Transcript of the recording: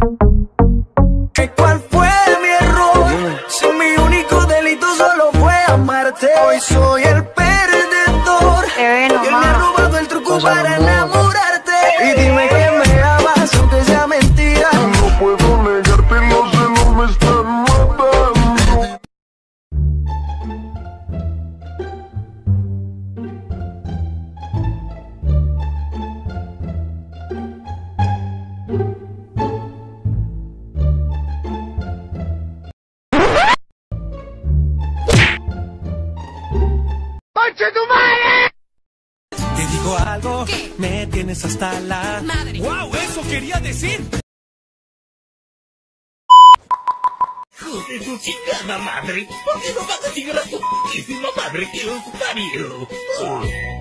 ¿Cuál fue mi error? Si mi único delito solo fue amarte. Hoy soy el perdedor. Y él me ha robado el truco para enamorarte. Y dime que me amas aunque sea mentira. No puedo negarte, los celos me están matando. ¡Conche tu madre! Te digo algo, ¿qué? Me tienes hasta la Madre. ¡Wow! ¡Eso quería decir! ¡Joder, tu chingada madre! ¿Por qué no vas a llegar a tu putísima madre que los parió?